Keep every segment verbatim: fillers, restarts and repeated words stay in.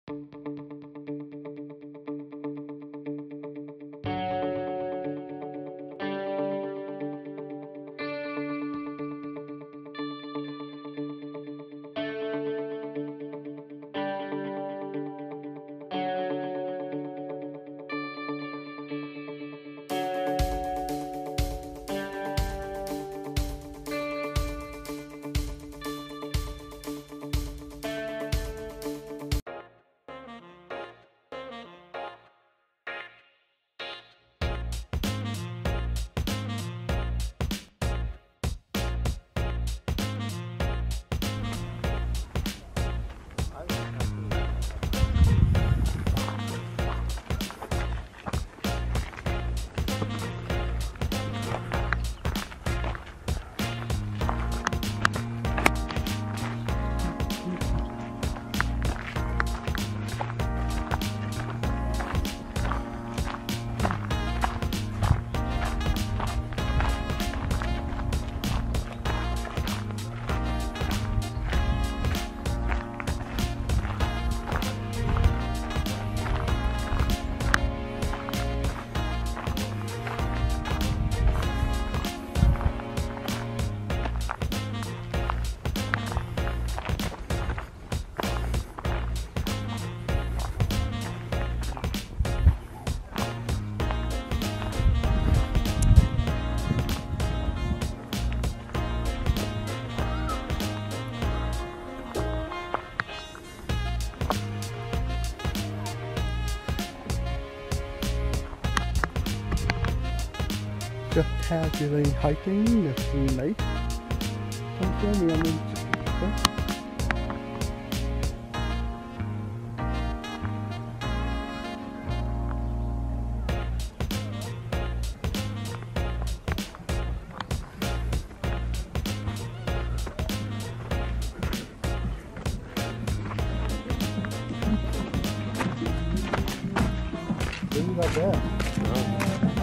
Just casually hiking this lake. Don't join me on the Right there. No.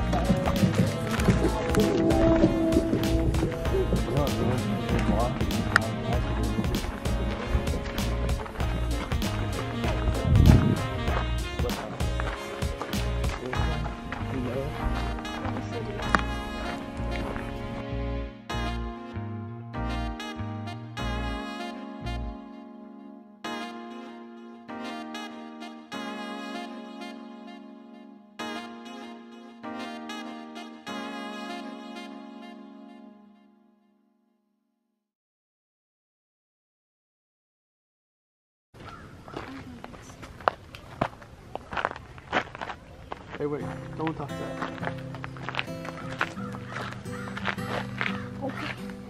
Hey, wait, don't touch that. Okay.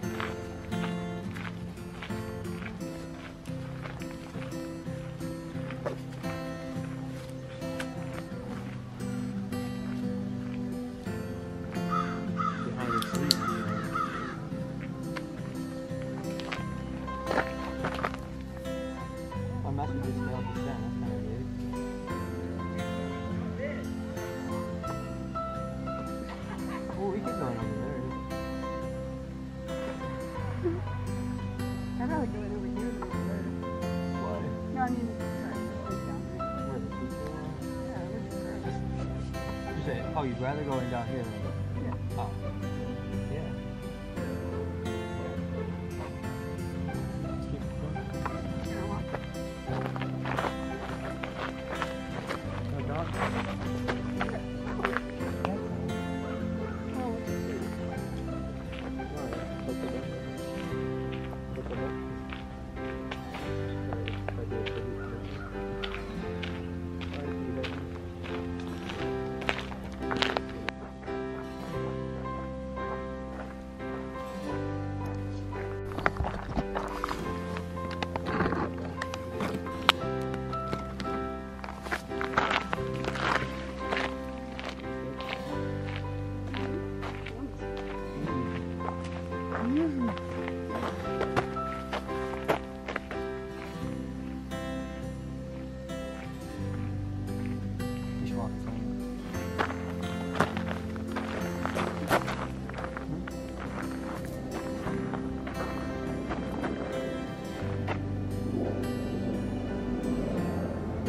My message is failed to send, that's kind of weird. Oh, we could go over there. I'd rather go over here than over there. Why? No, I mean, sorry, it's down there. Where the people are? Yeah, we're just there. You say, oh, you'd rather go in down here than go? Yeah. Oh. Yeah. Let's keep it going. Sure, well. No dog.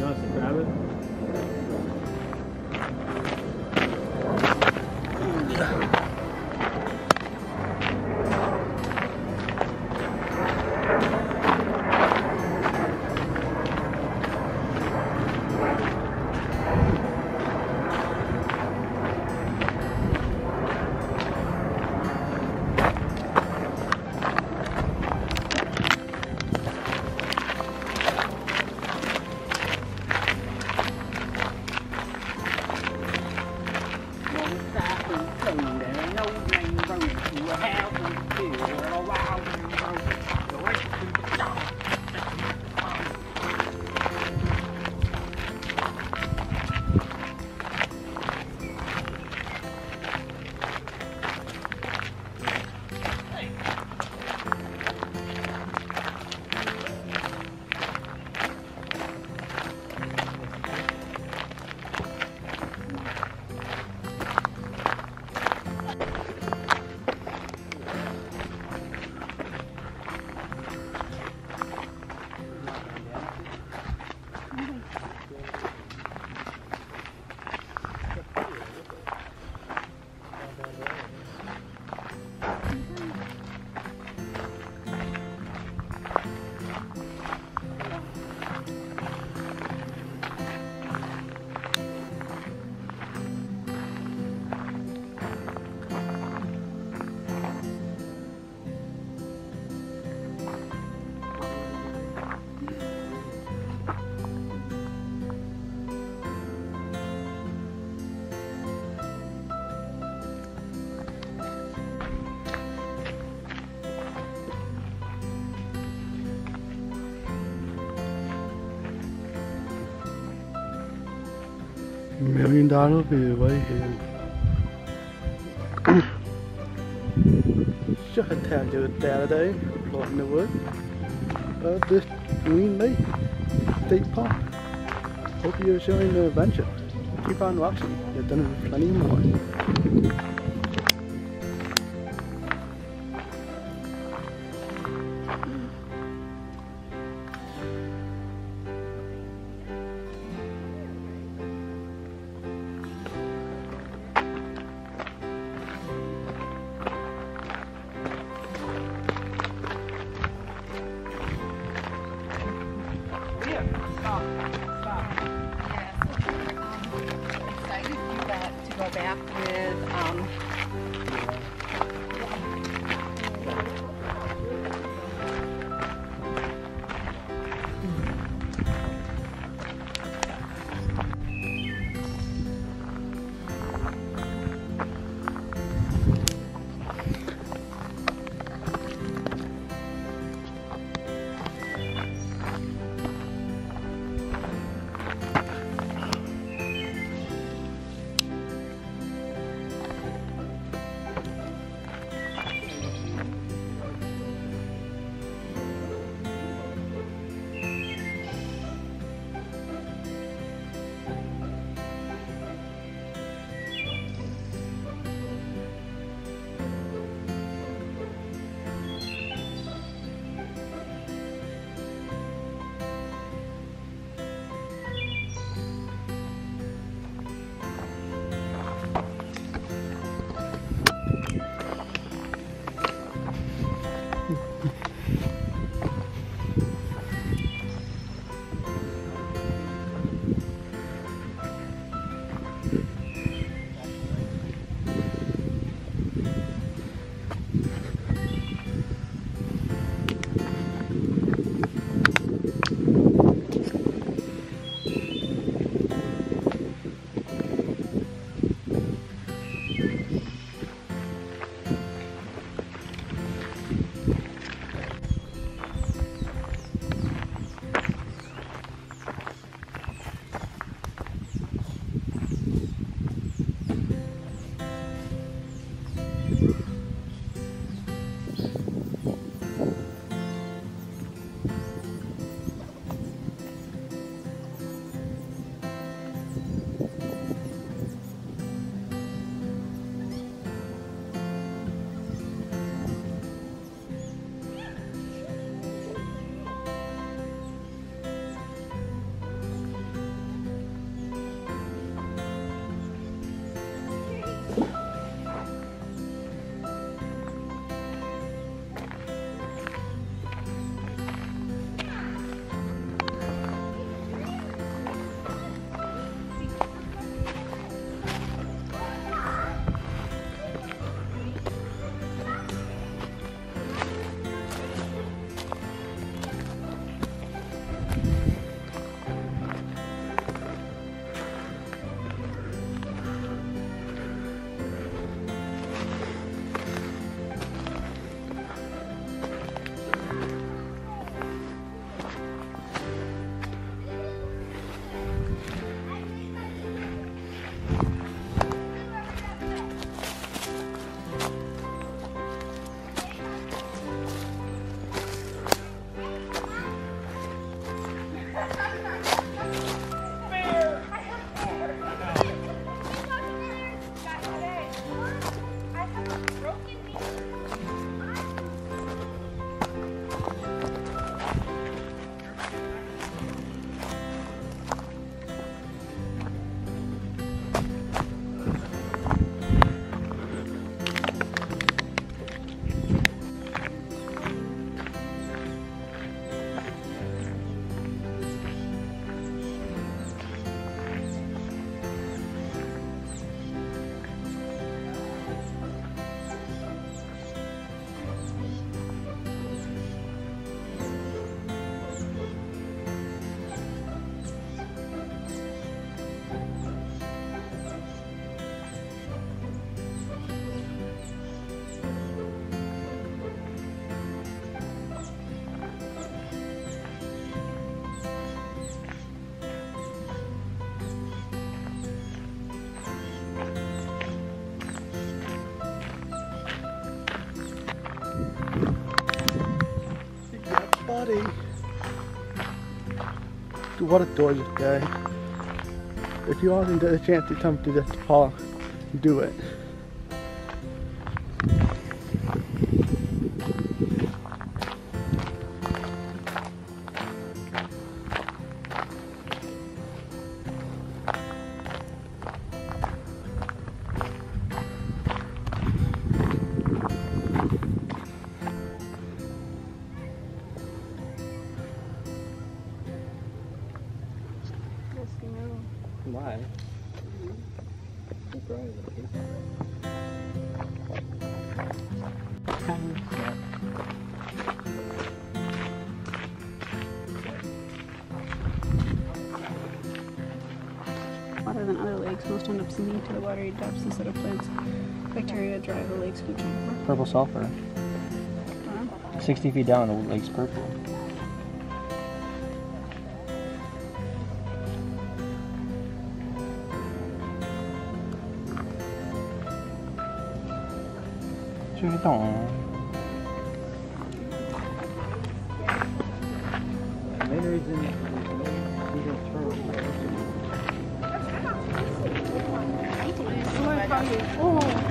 nice to grab it. Million dollar view right here. Just a tad good Saturday, floating in the wood of this Green Lake State Park. Hope you're enjoying the adventure. Keep on watching, there's gonna be plenty more. Back with um what a gorgeous day. If you all get a chance to come to this park, do it. Why? Water than other lakes, most end up sinking to the watery depths instead of plants. Bacteria drive the lake's nutrient. Purple sulfur. Uh, sixty feet down, the lake's purple. Sure you don't. The main reason we don't turn. oh.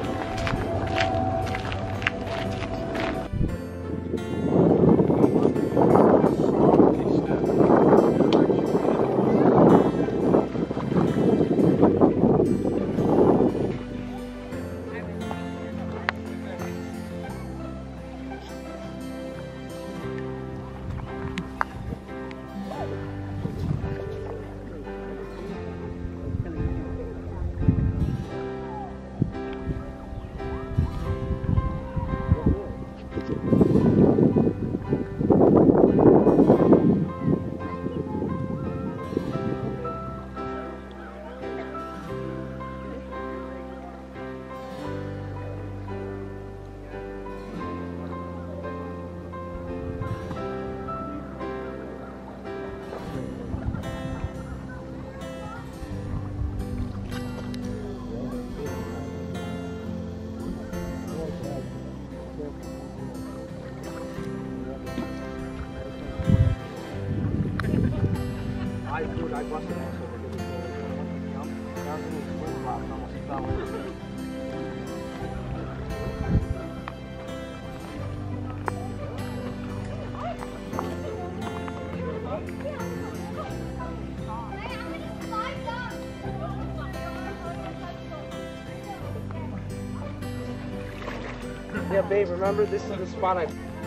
Yeah, babe, remember this is the spot I...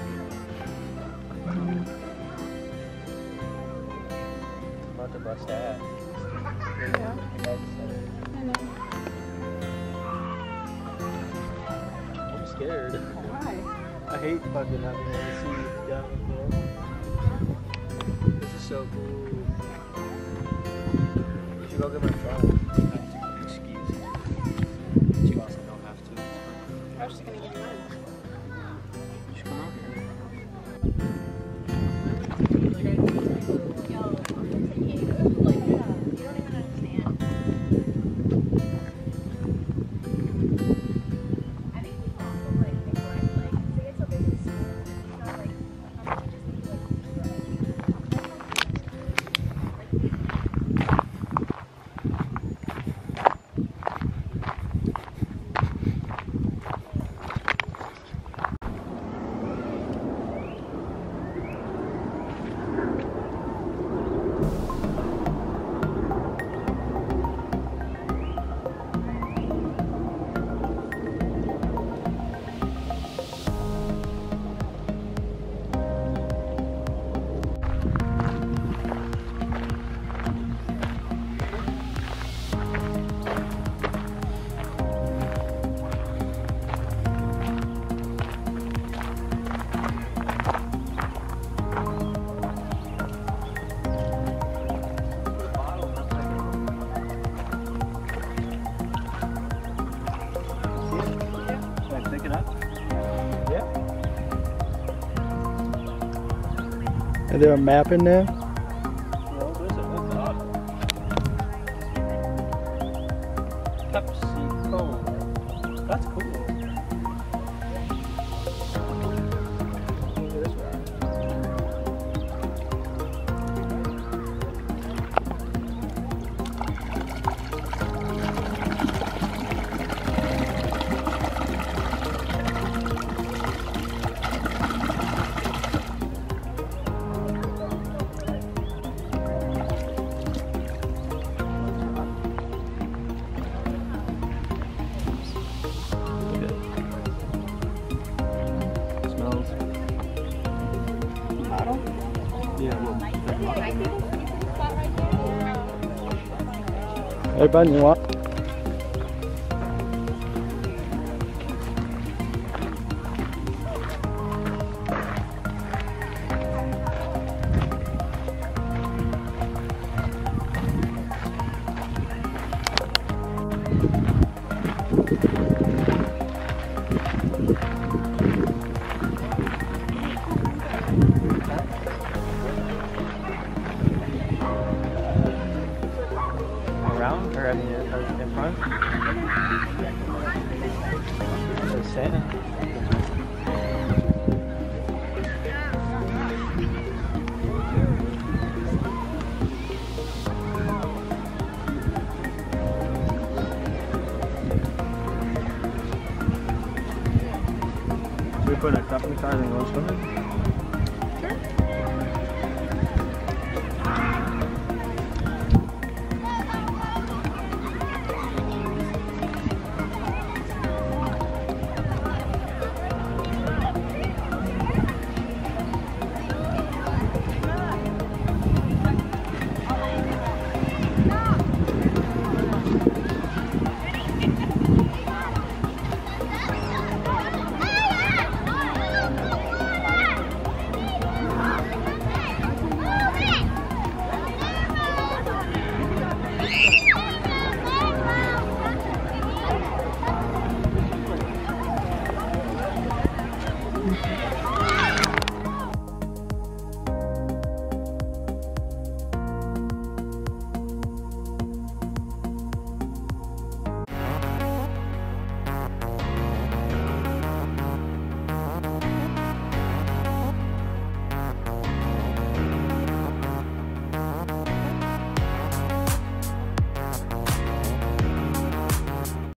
About to bust ass. Yeah. I know. I'm scared. Why? I hate fucking having to see down there. This is so cool. You should go get my phone. Excuse me. But you also don't have to. I was just gonna get mine. You should come out here. Is there a map in there? Well, there's a oh god. PepsiCo. That's cool. Look at this one. Hey Ben, you want? Around or I mean uh, in front? Just Santa. Should we put a cup in the car and go swimming?